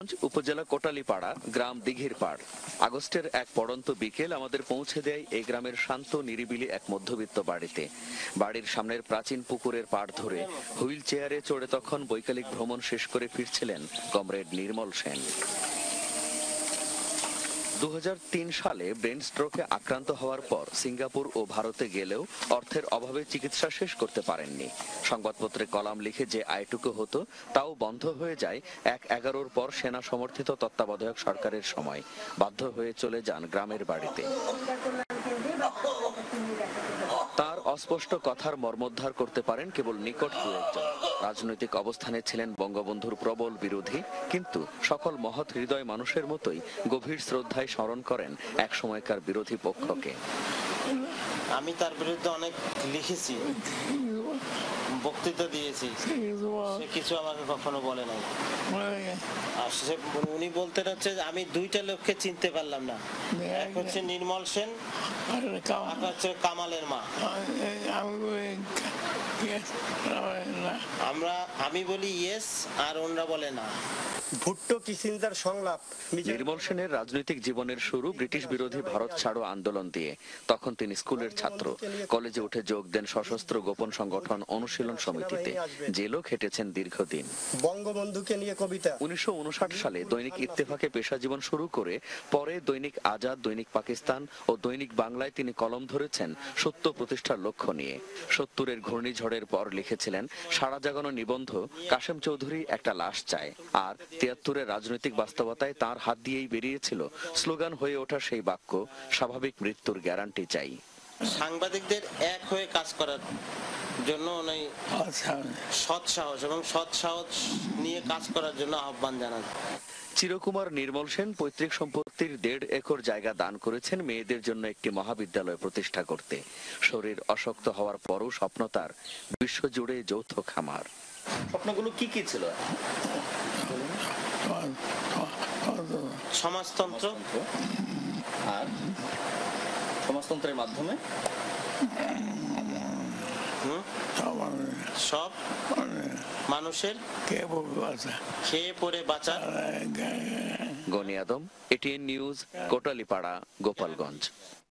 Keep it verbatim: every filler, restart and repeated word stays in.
উপজেলা কোটালীপাড়া গ্রাম দিঘির পাড়। আগস্টের এক পড়ন্ত বিকেল আমাদের পৌঁছে দেয় এই গ্রামের শান্ত নিরিবিলি এক মধ্যবিত্ত বাড়িতে। বাড়ির সামনের প্রাচীন পুকুরের পাড় ধরে হুইল চেয়ারে চড়ে তখন বৈকালিক ভ্রমণ শেষ করে ফিরছিলেন কমরেড নির্মল সেন। দু হাজার তিন সালে ব্রেন স্ট্রোকে আক্রান্ত হওয়ার পর সিঙ্গাপুর ও ভারতে গেলেও অর্থের অভাবে চিকিৎসা শেষ করতে পারেননি। সংবাদপত্রে কলাম লিখে যে আয়টুকু হতো তাও বন্ধ হয়ে যায় এক এগারোর পর সেনা সমর্থিত তত্ত্বাবধায়ক সরকারের সময়। বাধ্য হয়ে চলে যান গ্রামের বাড়িতে। তার অস্পষ্ট কথার মর্মোদ্ধার করতে পারেন কেবল নিকট দু একজন। রাজনৈতিক অবস্থানে ছিলেন বঙ্গবন্ধুর প্রবল বিরোধী, কিন্তু সকল মহৎ হৃদয় মানুষের মতোই গভীর শ্রদ্ধায় স্মরণ করেন এক সময়কার বিরোধী পক্ষকে। আমি তার বিরুদ্ধে অনেক লিখেছি, বক্তৃতা দিয়েছি, সে কিছু আমাকে কখনো বলে নাই। আর সে উনি বলতেন হচ্ছে আমি দুইটা লোককে চিনতে পারলাম না, এক হচ্ছে নির্মল সেন, আর হচ্ছে কামালের মা। আমরা আমি বলি ইয়েস আর ওনরা বলে না। ভুট্টো কিসিঞ্জার সংলাপ। নির্মল সেনের রাজনৈতিক জীবনের শুরু ব্রিটিশ বিরোধী ভারত ছাড়ো আন্দোলন দিয়ে। তখন তিনি স্কুলের ছাত্র। কলেজে উঠে যোগ দেন সশস্ত্র গোপন সংগঠন অনুশীলন সমিতিতে। জেলও খেটেছেন দীর্ঘদিন। বঙ্গবন্ধুকে নিয়ে কবিতা। উনিশশো উনষাট সালে দৈনিক ইত্তেফাকে পেশা জীবন শুরু করে পরে দৈনিক আজাদ, দৈনিক পাকিস্তান ও দৈনিক বাংলায় তিনি কলম ধরেছেন সত্য প্রতিষ্ঠার লক্ষ্য নিয়ে। সত্তরের ঘূর্ণিঝড়ের পর লিখেছিলেন সারা জাগানো নিবন্ধ কাশেম চৌধুরী একটা লাশ চায়। আর তিয়াত্তরের রাজনৈতিক বাস্তবতায় তার হাত দিয়েই বেরিয়েছিল স্লোগান হয়ে ওঠা সেই বাক্য, স্বাভাবিক মৃত্যুর গ্যারান্টি চাই। সাংবাদিকদের এক হয়ে কাজ করার জন্য সৎ সাহস এবং সৎ সাহস নিয়ে কাজ করার জন্য আহ্বান জানান। চিরকুমার নির্মল সেন পৈতৃক সম্পত্তির দেড় একর জায়গা দান করেছেন মেয়েদের জন্য একটি মহাবিদ্যালয় প্রতিষ্ঠা করতে। শরীর অশক্ত হওয়ার পরও স্বপ্ন তার বিশ্বজুড়ে যৌথ খামার। স্বপ্নগুলো কি কি ছিল? সমাজতন্ত্র, আর সমাজতন্ত্রের মাধ্যমে সব মানুষের খেয়ে পড়ে বাঁচা। Gani Adam, ATN news, Kotalipara, Gopalganj.